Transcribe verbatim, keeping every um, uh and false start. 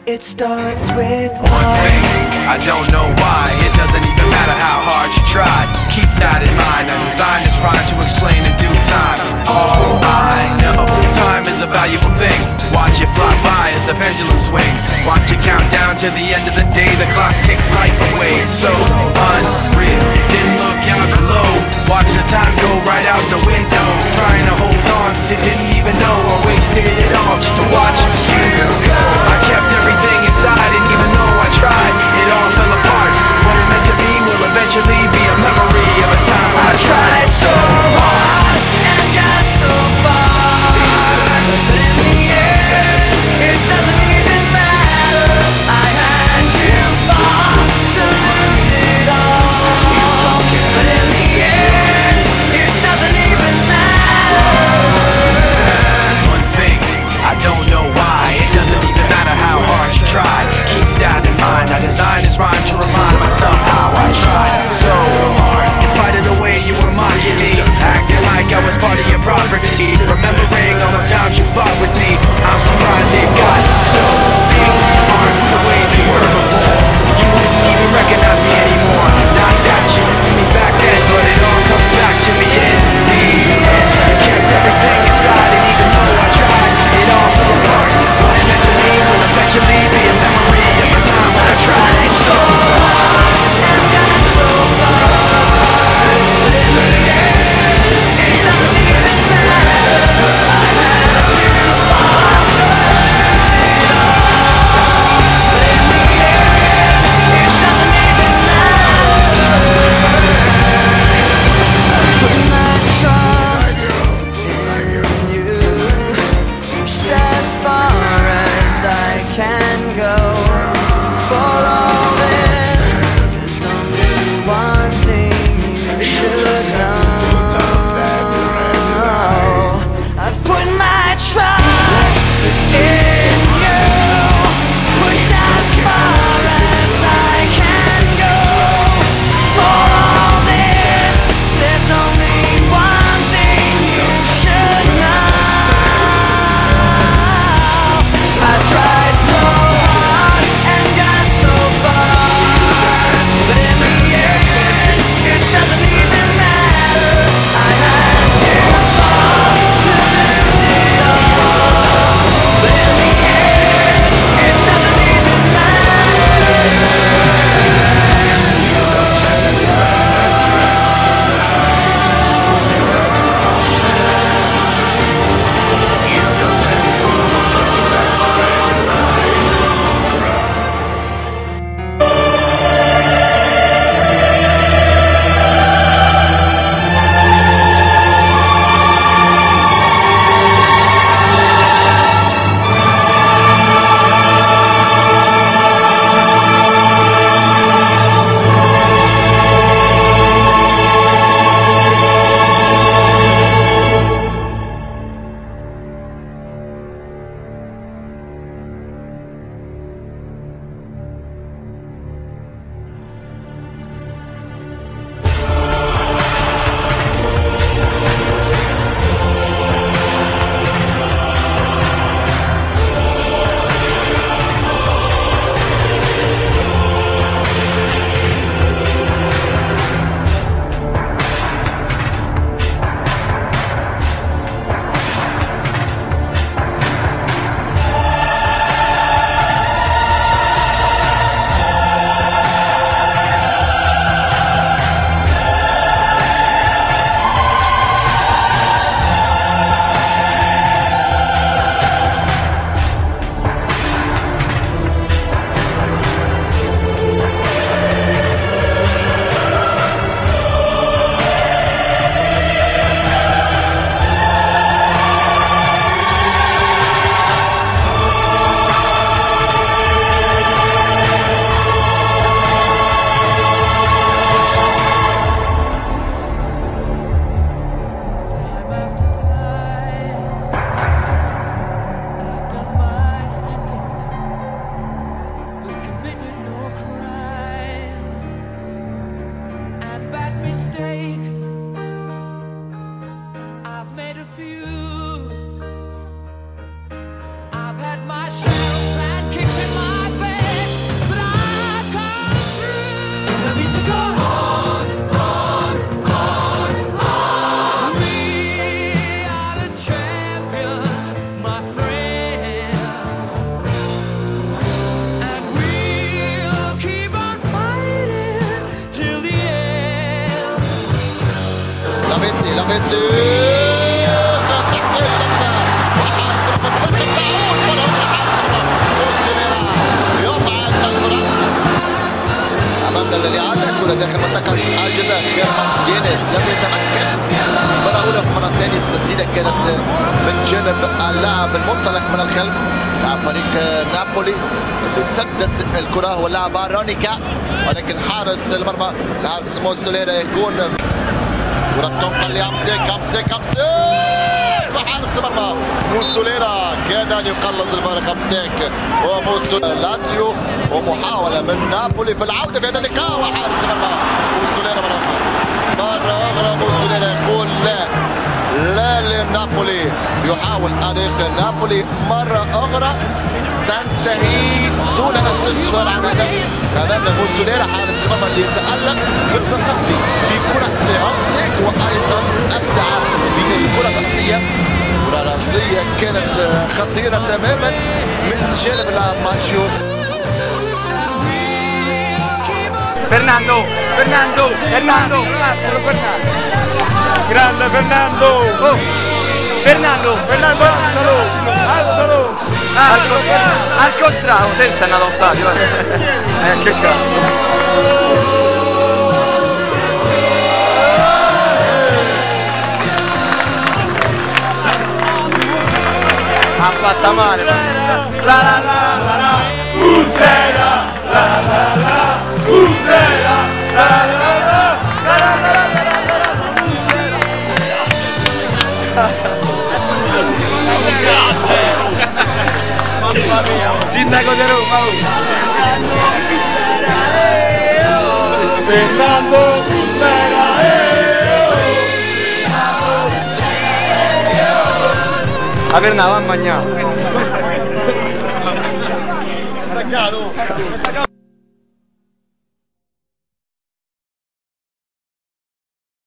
It starts with one thing, I don't know why. It doesn't even matter how hard you try. Keep that in mind, I designed this rhyme to explain in due time. All I know, time is a valuable thing. Watch it fly by as the pendulum swings. Watch it count down to the end of the day. The clock takes life away, it's so unreal. Didn't look out below, watch the time go right out the window. Trying to hold on to didn't even know I wasted it all just to watch you go. I kept everything inside, and even though I tried, it all fell apart. What it meant to be will eventually be a memory of a time when I tried so hard and got so far, but in the end, it doesn't even matter. I had to fall to lose it all, but in the end, it doesn't even matter. One thing, I don't know why. It doesn't even matter how hard you try. Keep that in mind, I designed this rhyme to remind myself how I tried so hard. In spite of the way you were mocking me, acting like I was part of your property, remembering all the times you fought with me, I'm surprised it got so. Things aren't the way they were before. You wouldn't even recognize me anymore. Not that you knew me back then, but it all comes back to me in the end. I kept everything inside, and even though I tried, it all fell apart. What it meant to me will eventually be a memory of a time when I tried so hard and got so far, but in the end, it doesn't even matter. I had to fall to lose it all, but in the end, it doesn't even matter. I put my trust in you, pushed as far as I can go. For all this, there's only one thing you should know. I've put my trust in you, pushed as far as I can go. For all this, there's only one thing you should know. I tried so hard and got so far, but in the end, it doesn't even matter. I had to fall to lose it all, but in the تمثيل تحصيل لمسه وحارس المرمى تعود مره اخرى حارس المرمى موسوليرا يبعد الكره امامنا للاعاده كره داخل منطقه الجزاء. خيرمان دينيس لم يتمكن مرة أولى في مرة ثانية. التسديدة كانت من جانب اللاعب المنطلق من الخلف لاعب فريق نابولي اللي سدد الكرة هو اللاعب رونيكا، ولكن حارس المرمى الحارس موسوليرا يكون كرة تنقل لأمسيك أمسيك أمسيك وحارس المرمى موسوليرا كاد أن يقلص الفارق. أمسيك وموسوليرا لاتسيو ومحاولة من نابولي في العودة في هذا اللقاء وحارس المرمى موسوليرا مرة أخرى مرة أخرى موسوليرا يقول لا لا لنابولي. يحاول أريق نابولي مرة أخرى تنتهي دون أن تسفر عن هدف. أمامنا موسوليرا حارس المرمى اللي يتألق في التصدي في كرة أمسيك وأيضا أبدع في الكرة الرأسية. كرة رأسية كانت خطيرة تماما من جانب اللاعب مانشيو. Fernando, Fernando, Fernando, grande Fernando, oh. Fernando, Fernando, alzalo, alzalo, al, al contrario, senza andare allo stadio, eh, che cazzo. Ha fatta male, la la la la la, Muslera, la la la. Muslera, la la la la, la la la la mamma mia, sindaco di Roma. Fernando Muslera, a Fernando va a mangiare.